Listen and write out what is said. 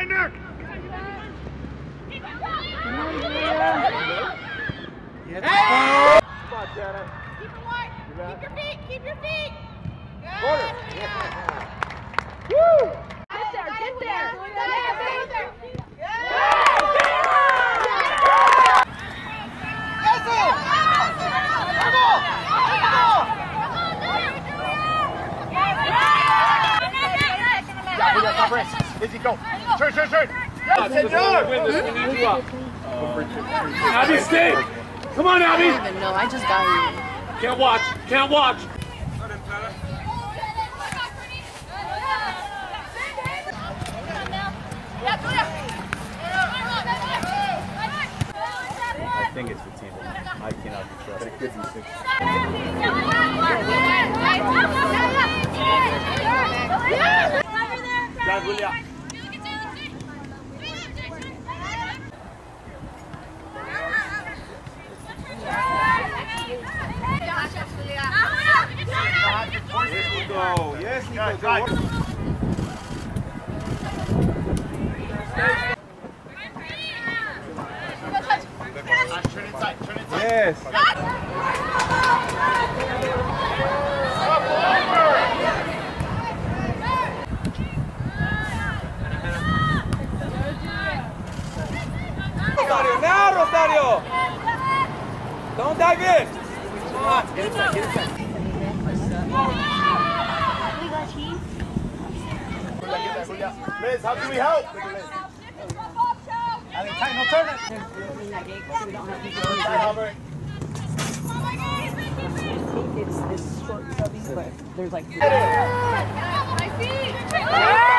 neck! Hey! Come on, Janet. Keep it wide. Keep your feet. Keep your feet. Good. Quarter. Woo! Get there. Get there. Izzy, go. Turn. Abby, stay! Come on, Abby! I don't even know. I just got here. Can't watch. Can't watch. I think it's the team. I cannot be trusted. It could be 6. John, Julia. Yes, Nico. Go. Turn inside. Yes. Now, Rosario! Don't dive in! Come on, get inside. Liz, how can we help? Tight, no turn it. It's this short stubby, but there's like. My feet.